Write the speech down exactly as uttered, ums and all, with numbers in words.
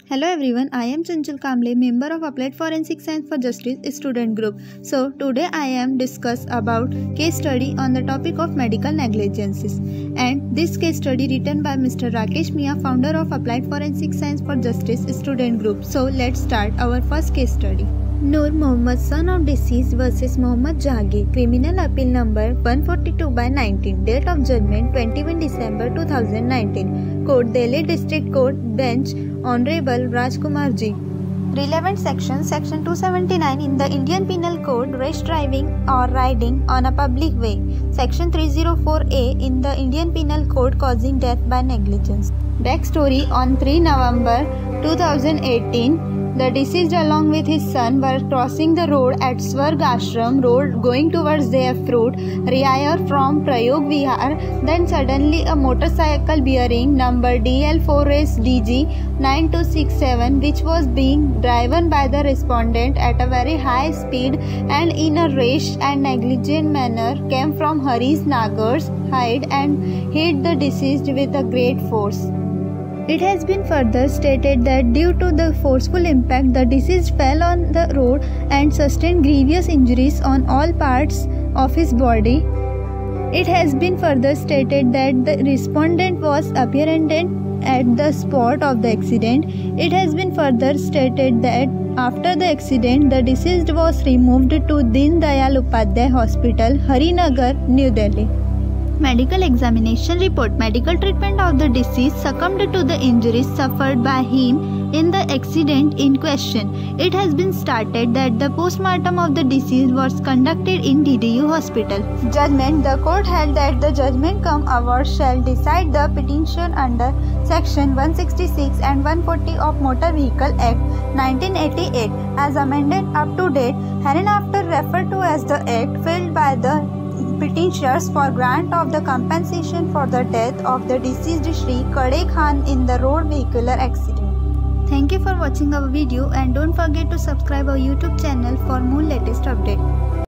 Hello everyone, I am Chanchal Kamble, member of Applied Forensic Science for Justice student group. So today I am discuss about case study on the topic of medical negligences, and this case study written by Mister Rakesh Mia, founder of Applied Forensic Science for Justice student group. So let's start our first case study. Noor Mohammed, son of deceased versus Mohammed Jahangir, criminal appeal number one forty-two by nineteen, date of judgment twenty-first December two thousand nineteen, Court Delhi District Court, Bench, Honorable Rajkumar Ji. Relevant section, section two seventy-nine in the Indian Penal Code, rash driving or riding on a public way, section three oh four A in the Indian Penal Code, causing death by negligence. Backstory: on the third of November two thousand eighteen, the deceased along with his son were crossing the road at Swarg Ashram Road going towards their fruit, Riayar from Prayog Vihar. Then suddenly a motorcycle bearing number D L four S D G nine two six seven, which was being driven by the respondent at a very high speed and in a rash and negligent manner, came from Haris Nagar's side and hit the deceased with a great force. It has been further stated that due to the forceful impact, the deceased fell on the road and sustained grievous injuries on all parts of his body. It has been further stated that the respondent was apprehended at the spot of the accident. It has been further stated that after the accident, the deceased was removed to Deen Dayal Upadhyay Hospital, Harinagar, New Delhi. Medical examination report. Medical treatment of the deceased succumbed to the injuries suffered by him in the accident in question. It has been stated that the postmortem of the deceased was conducted in D D U hospital. Judgment. The court held that the judgment cum award shall decide the petition under section one sixty-six and one forty of Motor Vehicle Act nineteen eighty-eight as amended up to date, hereinafter referred to as the Act, filed by the petitioners for grant of the compensation for the death of the deceased Shri Kade Khan in the road vehicular accident. Thank you for watching our video, and don't forget to subscribe our YouTube channel for more latest updates.